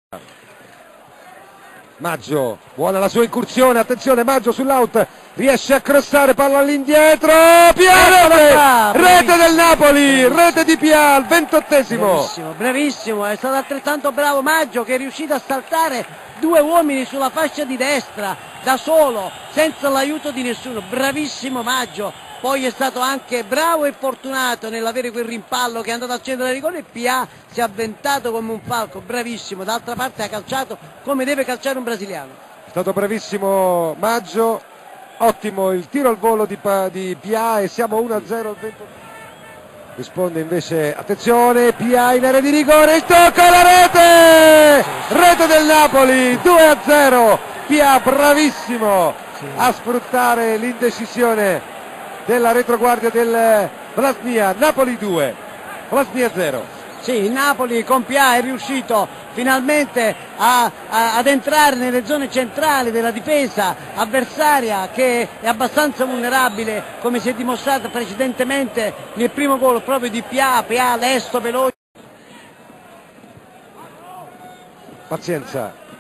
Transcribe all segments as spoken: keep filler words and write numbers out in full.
Maggio, buona la sua incursione, attenzione Maggio sull'out, riesce a crossare, palla all'indietro, Pia, rete, rete del Napoli, bravissimo. Rete di Pia al ventottesimo. Bravissimo, bravissimo, è stato altrettanto bravo Maggio che è riuscito a saltare due uomini sulla fascia di destra, da solo, senza l'aiuto di nessuno, bravissimo Maggio. Poi è stato anche bravo e fortunato nell'avere quel rimpallo che è andato al centro del rigore e Pia si è avventato come un falco, bravissimo, d'altra parte ha calciato come deve calciare un brasiliano. È stato bravissimo Maggio, ottimo il tiro al volo di, di Pia e siamo uno a zero al ventottesimo. Risponde invece, attenzione, Pia in area di rigore, il tocco alla rete! Rete del Napoli, due a zero, Pia bravissimo a sfruttare l'indecisione della retroguardia del Vllaznia. Napoli due, Vllaznia zero. Sì, il Napoli con Pia è riuscito finalmente a, a, ad entrare nelle zone centrali della difesa avversaria, che è abbastanza vulnerabile, come si è dimostrato precedentemente nel primo gol proprio di Pia. Pia lesto, veloce. Pazienza.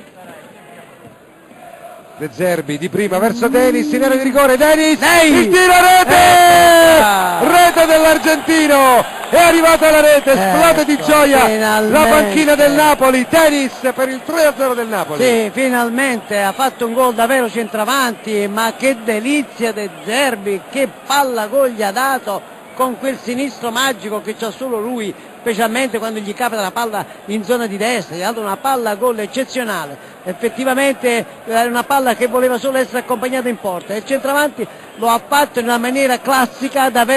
De Zerbi di prima verso Denis in area di rigore, Denis, Denis! Il tiro a rete! Ecco. Rete dell'argentino, è arrivata la rete, esplode ecco, di gioia finalmente. La panchina del Napoli, Denis per il tre a zero del Napoli. Sì, finalmente ha fatto un gol davvero centravanti, ma che delizia De Zerbi, che palla gol gli ha dato con quel sinistro magico che c'ha solo lui, specialmente quando gli capita la palla in zona di destra, gli ha dato una palla a gol eccezionale, effettivamente è una palla che voleva solo essere accompagnata in porta, e il centravanti lo ha fatto in una maniera classica davvero.